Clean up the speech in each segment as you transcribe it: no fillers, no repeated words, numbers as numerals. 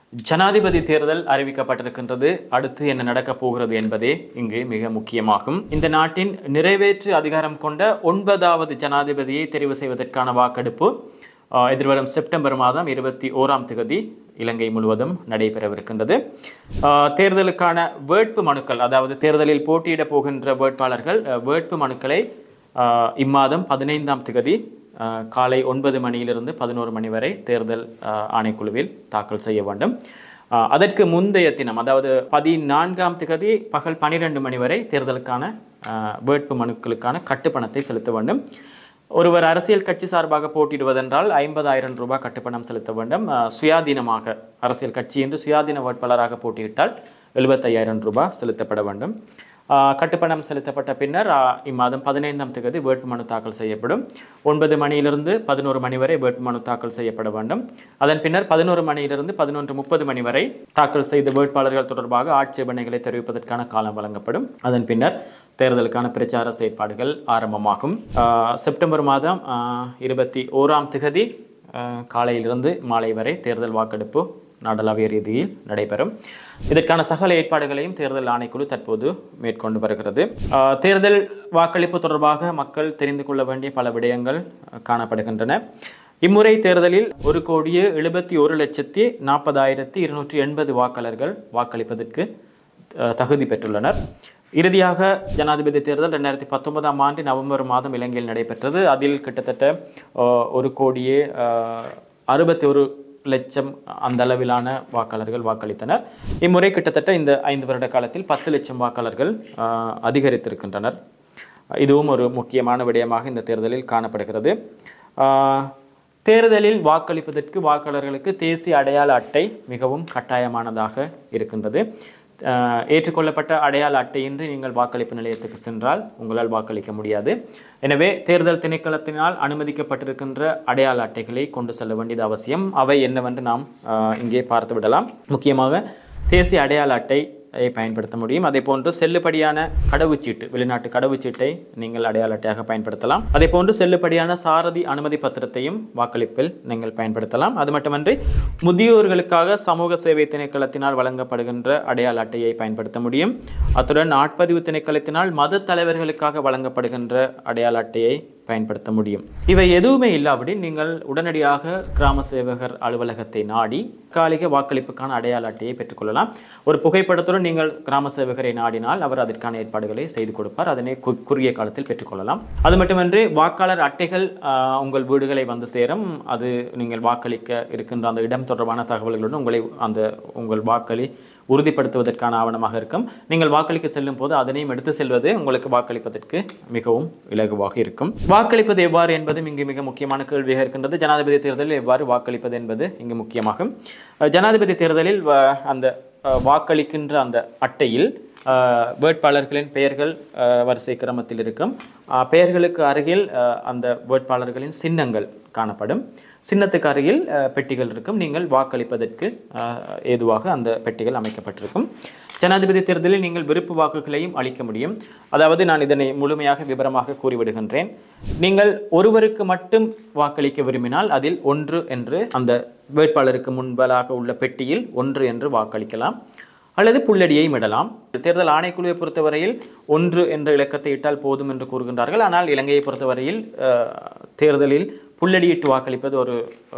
ஜனாதிபதி தேர்தல் அறிவிக்கப்பட்டிருக்கின்றது. அடுத்து என்ன நடக்கப் போகிறது என்பதே இங்கு மிக முக்கியமாகும். இந்த நாட்டின் நிறைவேற்று அதிகாரம் கொண்ட 9வது ஜனாதிபதியை தெரிவு செய்வதற்கான வாக்கெடுப்பு எதிர்வரும் செப்டம்பர் மாதம் 21ஆம் தேதி இலங்கை முழுவதும் நடைபெறவிருக்கின்றது. தேர்தலுக்கான வேட்பு மனுக்கள், அதாவது தேர்தலில் போட்டியிட போகின்ற வேட்பாளர்கள் வேட்பு மனுக்களை இம்மாதம் 15ஆம் தேதி காலை 9 மணியிலிருந்து 11 மணி வரை தேர்தல் ஆணைக்குழுவில் தாக்கல் செய்ய வேண்டும். அதற்கு முந்தைய தினம், அதாவது 14ஆம் தேதி பகல் 12 மணி வரை தேர்தலுக்கான வேட்பு மனுக்களுக்கான கட்டுப்பணத்தை செலுத்த வேண்டும். ஒருவர் அரசியல் கட்சி சார்பாக போட்டியிடுவதென்றால் 50,000 ரூபாய் கட்டுப்பணம் செலுத்த வேண்டும். சுயாதீனமாக அரசியல் கட்சி என்று சுயாதீன வேட்பாளராக போட்டியிட்டால் 75,000 ரூபாய் செலுத்தப்பட வேண்டும். கட்டுப்பணம் செலுத்தப்பட்ட பின்னர் இம்மாதம் 15ஆம் தேதி வேட்புமனு தாக்கல் செய்யப்படும். 9 மணியிலிருந்து 11 மணி வரை வேட்புமனு தாக்கல் செய்யப்பட வேண்டும். அதன் பின்னர் 11 மணியிலிருந்து 11:30 மணி வரை தாக்கல் செய்த வேட்பாளர்கள் தொடர்பாக ஆட்சேபனைகளை தெரிவிப்பதற்கான காலம் வழங்கப்படும். அதன் பின்னர் தேர்தலுக்கான பிரச்சார செயற்பாடுகள் ஆரம்பமாகும். செப்டம்பர் மாதம் 21ஆம் தேதி காலையிலிருந்து மாலை வரை தேர்தல் வாக்கெடுப்பு நாடளாவிய ரீதியில் நடைபெறும். இதற்கான சகல ஏற்பாடுகளையும் தேர்தல் ஆணைக்குழு தற்போது மேற்கொண்டு வருகிறது. தேர்தல் வாக்களிப்பு தொடர்பாக மக்கள் தெரிந்து கொள்ள வேண்டிய பல விடயங்கள் காணப்படுகின்றன. இம்முறை தேர்தலில் 1,71,40,280 வாக்காளர்கள் வாக்களிப்பதற்கு தகுதி பெற்றுள்ளனர். இறுதியாக ஜனாதிபதி தேர்தல் 2019ஆம் ஆண்டு நவம்பர் மாதம் இலங்கையில் நடைபெற்றது. அதில் கிட்டத்தட்ட 1,61,00,000 அந்த அளவிலான வாக்காளர்கள் வாக்களித்தனர். இம்முறை கிட்டத்தட்ட இந்த 5 வருட காலத்தில் 10 லட்சம் வாக்காளர்கள் அதிகரித்திருக்கின்றனர். இதுவும் ஒரு முக்கியமான விடயமாக இந்த தேர்தலில் காணப்படுகிறது. தேர்தலில் வாக்களிப்பதற்கு வாக்காளர்களுக்கு தேசிய அடையாள அட்டை மிகவும் கட்டாயமானதாக இருக்கின்றது. ஏற்றுக்கொள்ளப்பட்ட அடையாள அட்டையின்றி நீங்கள் வாக்களிப்பு நிலையத்துக்கு சென்றால் உங்களால் வாக்களிக்க முடியாது. எனவே தேர்தல் திணைக்களத்தினால் அனுமதிக்கப்பட்டிருக்கின்ற அடையாள அட்டைகளை கொண்டு செல்ல வேண்டியது அவசியம். அவை என்னவென்று நாம் இங்கே பார்த்து விடலாம். முக்கியமாக தேசிய அடையாள அட்டை பயன்படுத்த முடியும். அதே போன்று செல்லுபடியான கடவுச்சீட்டு, வெளிநாட்டு கடவுச்சீட்டை நீங்கள் அடையாள அட்டையாக பயன்படுத்தலாம். அதே போன்று செல்லுபடியான சாரதி அனுமதி பத்திரத்தையும் வாக்களிப்பில் நீங்கள் பயன்படுத்தலாம். அது மட்டுமன்றி முதியோர்களுக்காக சமூக சேவை திணைக்களத்தினால் வழங்கப்படுகின்ற அடையாள அட்டையை பயன்படுத்த முடியும். அத்துடன் ஆட்பதிவு திணைக்களத்தினால் மத தலைவர்களுக்காக வழங்கப்படுகின்ற அடையாள அட்டையை பயன்படுத்த முடியும். இவை எதுவுமே இல்லாவிடி நீங்கள் உடனடியாக கிராம சேவகர் அலுவலகத்தை நாடி தற்காலிக வாக்களிப்புக்கான அடையாள அட்டையை பெற்றுக்கொள்ளலாம். ஒரு புகைப்படத்துடன் நீங்கள் கிராம சேவகரை நாடினால் அவர் அதற்கான ஏற்பாடுகளை செய்து கொடுப்பார். அதனை குறுகிய காலத்தில் பெற்றுக்கொள்ளலாம். அது மட்டுமின்றி வாக்காளர் அட்டைகள் உங்கள் வீடுகளை வந்து சேரும். அது நீங்கள் வாக்களிக்க இருக்கின்ற அந்த இடம் தொடர்பான தகவல்களுடன் உங்கள் வாக்களி உறுதிப்படுத்துவதற்கான ஆவணமாக இருக்கும். நீங்கள் வாக்களிக்க செல்லும் போது அதனையும் எடுத்து செல்வது உங்களுக்கு வாக்களிப்பதற்கு மிகவும் இலகுவாக இருக்கும். வாக்களிப்பது எவ்வாறு என்பதும் இங்கு மிக முக்கியமான கேள்வியாக இருக்கின்றது. ஜனாதிபதி தேர்தலில் எவ்வாறு வாக்களிப்பது என்பது இங்கு முக்கியமாகும். ஜனாதிபதி தேர்தலில் அந்த வாக்களிக்கின்ற அந்த அட்டையில் வேட்பாளர்களின் பெயர்கள் வரிசை கிரமத்தில் இருக்கும். பெயர்களுக்கு அருகில் அந்த வேட்பாளர்களின் சின்னங்கள் காணப்படும். சின்னத்துக்கு அருகில் பெட்டிகள் இருக்கும். நீங்கள் வாக்களிப்பதற்கு ஏதுவாக அந்த பெட்டிகள் அமைக்கப்பட்டிருக்கும். ஜனாதிபதி தேர்தலில் நீங்கள் விருப்பு வாக்குகளையும் அளிக்க முடியும். அதாவது நான் இதனை முழுமையாக விவரமாக கூறிவிடுகின்றேன். நீங்கள் ஒருவருக்கு மட்டும் வாக்களிக்க விரும்பினால் அதில் 1 என்று அந்த வேட்பாளருக்கு முன்பதாக உள்ள பெட்டியில் 1 என்று வாக்களிக்கலாம். அல்லது புள்ளடியை இடலாம். தேர்தல் ஆணைக்குழுவை பொறுத்தவரையில் 1 என்ற இலக்கத்தை இட்டால் போதும் என்று கூறுகின்றார்கள். ஆனால் இலங்கையை பொறுத்தவரையில் தேர்தலில் புள்ளடியிட்டு வாக்களிப்பது ஒரு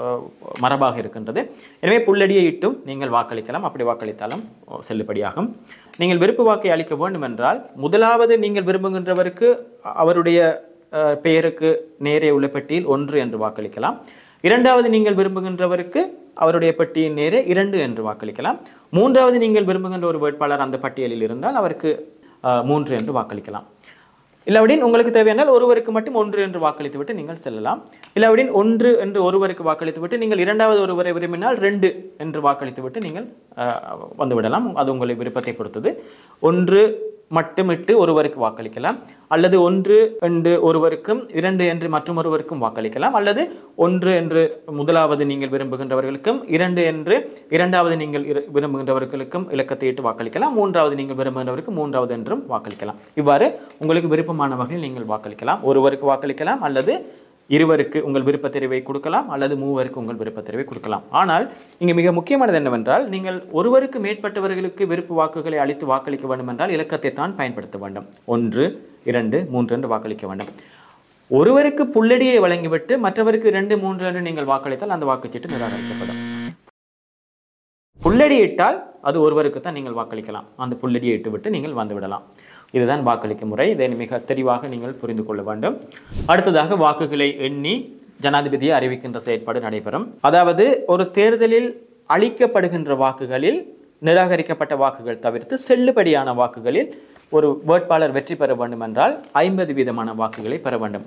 மரபாக இருக்கின்றது. எனவே புள்ளடியை இட்டும் நீங்கள் வாக்களிக்கலாம். அப்படி வாக்களித்தாலும் செல்லுபடியாகும். நீங்கள் விருப்பு வாக்கை அளிக்க வேண்டும் என்றால் முதலாவது நீங்கள் விரும்புகின்றவருக்கு அவருடைய பெயருக்கு நேரே உள்ள பெட்டியில் 1 என்று வாக்களிக்கலாம். இரண்டாவது நீங்கள் விரும்புகின்றவருக்கு அவருடைய பட்டியின் நேரே 2 என்று வாக்களிக்கலாம். மூன்றாவது நீங்கள் விரும்புகின்ற ஒரு வேட்பாளர் அந்த பட்டியலில் இருந்தால் அவருக்கு 3 என்று வாக்களிக்கலாம். இல்லாவிடின் உங்களுக்கு தேவையானால் ஒருவருக்கு மட்டும் 1 என்று வாக்களித்துவிட்டு நீங்கள் செல்லலாம். இல்லாவிடின் 1 என்று ஒருவருக்கு வாக்களித்துவிட்டு நீங்கள் இரண்டாவது ஒருவரை விரும்பினால் 2 என்று வாக்களித்துவிட்டு நீங்கள் வந்துவிடலாம். அது உங்களை விருப்பத்தை பொறுத்தது. 1 மட்டுமிட்டு ஒருவருக்கு வாக்களிக்கலாம். அல்லது 1 என்று ஒருவருக்கும் 2 என்று மற்றொருவருக்கும் வாக்களிக்கலாம். அல்லது 1 என்று முதலாவது நீங்கள் விரும்புகின்றவர்களுக்கும் 2 என்று இரண்டாவது நீங்கள் விரும்புகின்றவர்களுக்கும் இலக்கத்தை இட்டு வாக்களிக்கலாம். மூன்றாவது நீங்கள் விரும்புகின்றவருக்கு 3வது என்றும் வாக்களிக்கலாம். இவ்வாறு உங்களுக்கு விருப்பமான வகையில் நீங்கள் வாக்களிக்கலாம். ஒருவருக்கு வாக்களிக்கலாம் அல்லது இருவருக்கு உங்கள் விருப்பத் தெரிவை கொடுக்கலாம் அல்லது மூவருக்கு உங்கள் விருப்பத் தெரிவை கொடுக்கலாம். ஆனால் இங்கே மிக முக்கியமானது என்னவென்றால், நீங்கள் ஒருவருக்கு மேற்பட்டவர்களுக்கு விருப்பு வாக்குகளை அளித்து வாக்களிக்க வேண்டும் என்றால் இலக்கத்தை தான் பயன்படுத்த வேண்டும். 1, 2, 3 என்று வாக்களிக்க வேண்டும். ஒருவருக்கு புள்ளடியை வழங்கிவிட்டு மற்றவருக்கு 2, 3 என்று நீங்கள் வாக்களித்தால் அந்த வாக்குச்சீட்டு நிராகரிக்கப்படும். புள்ளடி இட்டால் அது ஒருவருக்கு தான் நீங்கள் வாக்களிக்கலாம். அந்த புள்ளடியை இட்டுவிட்டு நீங்கள் வந்துவிடலாம். இதுதான் வாக்களிக்கும் முறை. இதை மிக தெளிவாக நீங்கள் புரிந்து கொள்ள வேண்டும். அடுத்ததாக வாக்குகளை எண்ணி ஜனாதிபதியை அறிவிக்கின்ற செயற்பாடு நடைபெறும். அதாவது ஒரு தேர்தலில் அளிக்கப்படுகின்ற வாக்குகளில் நிராகரிக்கப்பட்ட வாக்குகள் தவிர்த்து செல்லுபடியான வாக்குகளில் ஒரு வேட்பாளர் வெற்றி பெற வேண்டும் என்றால் 50% வாக்குகளை பெற வேண்டும்.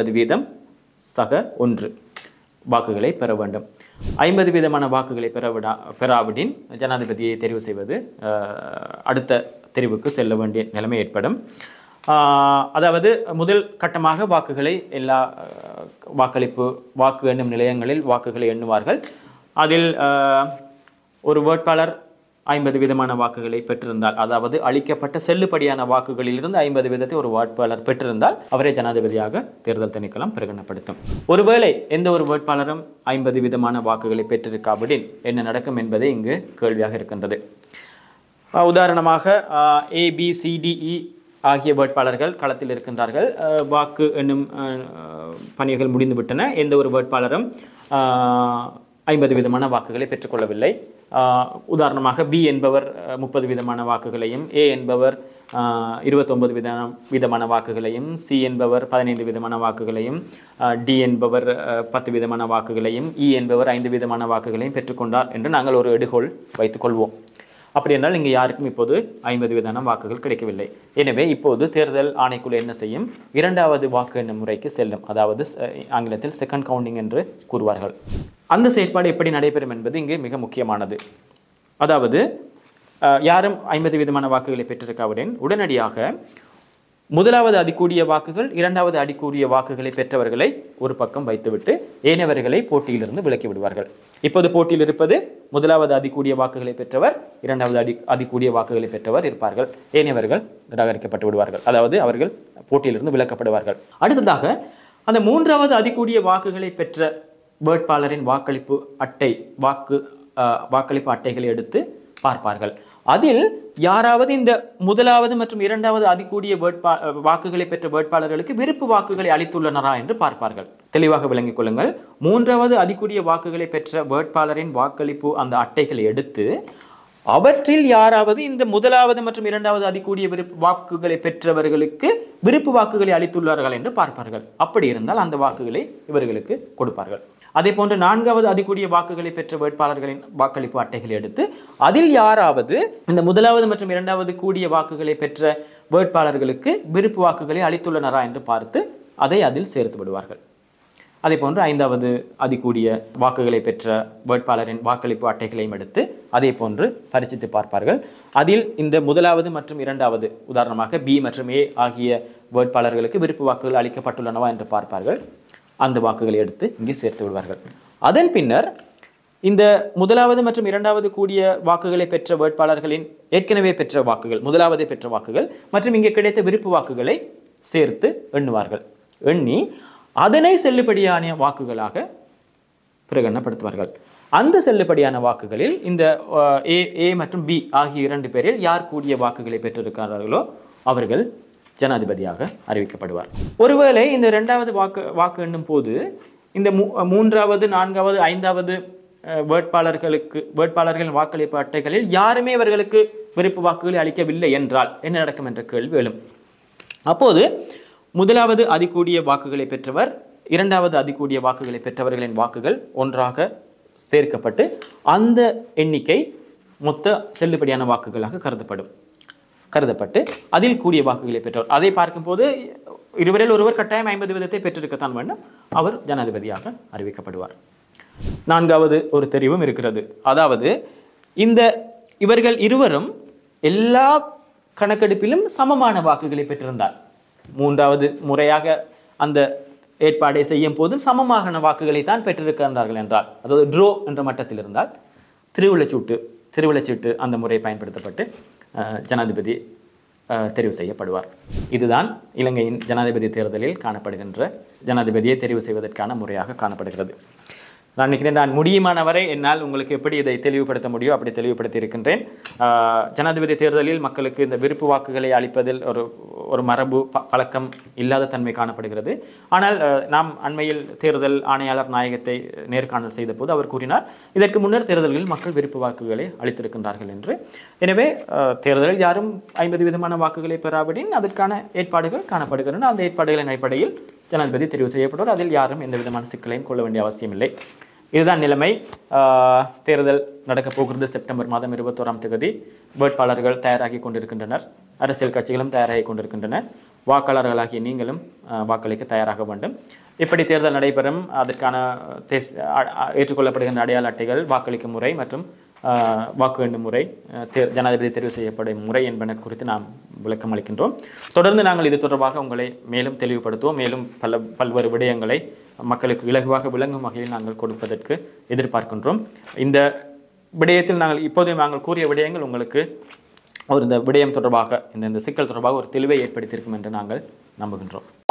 50%-1 வாக்குகளை பெற வேண்டும். 50% வாக்குகளை பெறாவிடின் ஜனாதிபதியை தெரிவு செய்வது அடுத்த தெரிவுக்கு செல்ல வேண்டிய நிலைமை ஏற்படும். அதாவது முதல் கட்டமாக வாக்குகளை எல்லா வாக்கு எண்ணும் நிலையங்களில் வாக்குகளை எண்ணுவார்கள். அதில் ஒரு வேட்பாளர் 50% வாக்குகளை பெற்றிருந்தால், அதாவது அளிக்கப்பட்ட செல்லுபடியான வாக்குகளிலிருந்து 50% ஒரு வேட்பாளர் பெற்றிருந்தால் அவரை ஜனாதிபதியாக தேர்தல் திணைக்களம் பிரகடனப்படுத்தும். ஒருவேளை எந்த ஒரு வேட்பாளரும் 50% வாக்குகளை பெற்றிருக்காவிடின் என்ன நடக்கும் என்பதே இங்கு கேள்வியாக இருக்கின்றது. உதாரணமாக ABCDE ஆகிய வேட்பாளர்கள் களத்தில் இருக்கின்றார்கள். வாக்கு என்னும் பணிகள் முடிந்துவிட்டன. எந்த ஒரு வேட்பாளரும் 50% வாக்குகளை பெற்றுக்கொள்ளவில்லை. உதாரணமாக B என்பவர் 30% வாக்குகளையும், A என்பவர் 29% வாக்குகளையும், C என்பவர் 15% வாக்குகளையும், D என்பவர் 10% வாக்குகளையும், E என்பவர் 5% வாக்குகளையும் பெற்றுக்கொண்டார் என்று நாங்கள் ஒரு எடுகோள் வைத்துக் கொள்வோம். அப்படி என்றால் இங்கே யாருக்கும் இப்போது 50% வாக்குகள் கிடைக்கவில்லை. எனவே இப்போது தேர்தல் ஆணைக்குழு என்ன செய்யும்? இரண்டாவது வாக்கு எண்ணும் முறைக்கு செல்லும். அதாவது ஆங்கிலத்தில் செகண்ட் கவுண்டிங் என்று கூறுவார்கள். அந்த செயற்பாடு எப்படி நடைபெறும் என்பது இங்கே மிக முக்கியமானது. அதாவது யாரும் 50% வாக்குகளை பெற்றிருக்காவிடன் உடனடியாக முதலாவது அதிகூடிய வாக்குகள், இரண்டாவது அதிகூடிய வாக்குகளை பெற்றவர்களை ஒரு பக்கம் வைத்துவிட்டு ஏனையவர்களை போட்டியிலிருந்து விலக்கி விடுவார்கள். இப்போது போட்டியில் இருப்பது முதலாவது அதிகூடிய வாக்குகளை பெற்றவர், இரண்டாவது அதிகூடிய வாக்குகளை பெற்றவர் இருப்பார்கள். ஏனையவர்கள் நிராகரிக்கப்பட்டு விடுவார்கள். அதாவது அவர்கள் போட்டியிலிருந்து விலக்கப்படுவார்கள். அடுத்ததாக அந்த மூன்றாவது அதிகூடிய வாக்குகளை பெற்ற வேட்பாளரின் வாக்களிப்பு அட்டைகளை எடுத்து பார்ப்பார்கள். அதில் யாராவது இந்த முதலாவது மற்றும் இரண்டாவது அதிகூடிய வாக்குகளை பெற்ற வேட்பாளர்களுக்கு விருப்பு வாக்குகளை அளித்துள்ளனரா என்று பார்ப்பார்கள். தெளிவாக விளங்கிக் கொள்ளுங்கள். மூன்றாவது அதிகூடிய வாக்குகளை பெற்ற வேட்பாளரின் வாக்களிப்பு அந்த அட்டைகளை எடுத்து அவற்றில் யாராவது இந்த முதலாவது மற்றும் இரண்டாவது அதிகூடிய வாக்குகளை பெற்றவர்களுக்கு விருப்பு வாக்குகளை அளித்துள்ளார்கள் என்று பார்ப்பார்கள். அப்படி இருந்தால் அந்த வாக்குகளை இவர்களுக்கு கொடுப்பார்கள். அதே போன்று நான்காவது அதிகூடிய வாக்குகளை பெற்ற வேட்பாளர்களின் வாக்களிப்பு அட்டைகளை எடுத்து அதில் யாராவது இந்த முதலாவது மற்றும் இரண்டாவது கூடிய வாக்குகளை பெற்ற வேட்பாளர்களுக்கு விருப்பு வாக்குகளை அளித்துள்ளனரா என்று பார்த்து அதை அதில் சேர்த்து விடுவார்கள். அதே போன்று ஐந்தாவது அதிகூடிய வாக்குகளை பெற்ற வேட்பாளரின் வாக்களிப்பு அட்டைகளையும் எடுத்து அதே போன்று பரிசித்து பார்ப்பார்கள். அதில் இந்த முதலாவது மற்றும் இரண்டாவது, உதாரணமாக B மற்றும் A ஆகிய வேட்பாளர்களுக்கு விருப்பு வாக்குகள் அளிக்கப்பட்டுள்ளனவா என்று பார்ப்பார்கள். அந்த வாக்குகளை எடுத்து இங்கே சேர்த்து விடுவார்கள். அதன் பின்னர் இந்த முதலாவது மற்றும் இரண்டாவது கூடிய வாக்குகளை பெற்ற வேட்பாளர்களின் ஏற்கனவே பெற்ற வாக்குகள், முதலாவதை பெற்ற வாக்குகள் மற்றும் இங்கே கிடைத்த விருப்பு வாக்குகளை சேர்த்து எண்ணுவார்கள். எண்ணி அதனை செல்லுபடியான வாக்குகளாக பிரகடனப்படுத்துவார்கள். அந்த செல்லுபடியான வாக்குகளில் இந்த A மற்றும் B ஆகிய இரண்டு பேரில் யார் கூடிய வாக்குகளை பெற்றிருக்கிறார்களோ அவர்கள் ஜனாதிபதியாக அறிவிக்கப்படுவார். ஒருவேளை இந்த இரண்டாவது வாக்கு எண்ணும் போது இந்த மூன்றாவது, நான்காவது, ஐந்தாவது வேட்பாளர்களின் வாக்களிப்பு அட்டைகளில் யாருமே இவர்களுக்கு விருப்பு வாக்குகளை அளிக்கவில்லை என்றால் என்ன நடக்கும் என்ற கேள்வி எழும். அப்போது முதலாவது அதிகூடிய வாக்குகளை பெற்றவர், இரண்டாவது அதிகூடிய வாக்குகளை பெற்றவர்களின் வாக்குகள் ஒன்றாக சேர்க்கப்பட்டு அந்த எண்ணிக்கை மொத்த செல்லுபடியான வாக்குகளாக கருதப்பட்டு அதில் கூடிய வாக்குகளை பெற்றவர். அதை பார்க்கும்போது இருவரில் ஒருவர் கட்டாயம் 50% பெற்றிருக்கத்தான் வேண்டும். அவர் ஜனாதிபதியாக அறிவிக்கப்படுவார். நான்காவது ஒரு தெரிவும் இருக்கிறது. அதாவது இவர்கள் இருவரும் எல்லா கணக்கெடுப்பிலும் சமமான வாக்குகளை பெற்றிருந்தார். மூன்றாவது முறையாக அந்த ஏற்பாடை செய்யும் போதும் சமமான வாக்குகளை தான் பெற்றிருக்கின்றார்கள் என்றால், அதாவது ட்ரோ என்ற மட்டத்தில் இருந்தால் திருவிழச்சீட்டு அந்த முறை பயன்படுத்தப்பட்டு ஜனாதிபதி தெரிவு செய்யப்படுவார். இதுதான் இலங்கையின் ஜனாதிபதி தேர்தலில் காணப்படுகின்ற ஜனாதிபதியை தெரிவு செய்வதற்கான முறையாக காணப்படுகிறது. நான் நினைக்கிறேன் நான் முடியுமானவரை என்னால் உங்களுக்கு எப்படி இதை தெளிவுபடுத்த முடியும் அப்படி தெளிவுபடுத்தி இருக்கின்றேன். ஜனாதிபதி தேர்தலில் மக்களுக்கு இந்த விருப்பு வாக்குகளை அளிப்பதில் ஒரு மரபு பழக்கம் இல்லாத தன்மை காணப்படுகிறது. ஆனால் நாம் அண்மையில் தேர்தல் ஆணையாளர் நாயகத்தை நேர்காணல் செய்த போது அவர் கூறினார், இதற்கு முன்னர் தேர்தல்களில் மக்கள் விருப்பு வாக்குகளை அளித்திருக்கின்றார்கள் என்று. எனவே தேர்தலில் யாரும் 50% வாக்குகளை பெறாவிடின் அதற்கான ஏற்பாடுகள் காணப்படுகின்றன. அந்த ஏற்பாடுகளின் அடிப்படையில் ஜனாதிபதி தெரிவு செய்யப்படுவார். அதில் யாரும் எந்த விதமான சிக்கலையும் கொள்ள வேண்டிய அவசியமில்லை. இதுதான் நிலைமை. தேர்தல் நடக்கப் போகிறது. செப்டம்பர் மாதம் 21ஆம் தேதி வேட்பாளர்கள் தயாராகி கொண்டிருக்கின்றனர். அரசியல் கட்சிகளும் தயாராகி கொண்டிருக்கின்றன. வாக்காளர்களாகிய நீங்களும் வாக்களிக்க தயாராக வேண்டும். எப்படி தேர்தல் நடைபெறும், அதற்கான ஏற்றுக்கொள்ளப்படுகின்ற அடையாள அட்டைகள், வாக்களிக்கும் முறை மற்றும் வாக்கு எண்ணும் முறை, ஜனாதிபதி தெரிவு செய்யப்படும் முறை என்பன குறித்து நாம் விளக்கம் அளிக்கின்றோம். தொடர்ந்து நாங்கள் இது தொடர்பாக உங்களை மேலும் தெளிவுபடுத்துவோம். மேலும் பல்வேறு விடயங்களை மக்களுக்கு இலகுவாக விளங்கும் வகையில் நாங்கள் கொடுப்பதற்கு எதிர்பார்க்கின்றோம். இந்த விடயத்தில் நாங்கள் கூறிய விடயங்கள் உங்களுக்கு இந்த விடயம் தொடர்பாக இந்த சிக்கல் தொடர்பாக ஒரு தெளிவை ஏற்படுத்தியிருக்கும் என்று நாங்கள் நம்புகின்றோம்.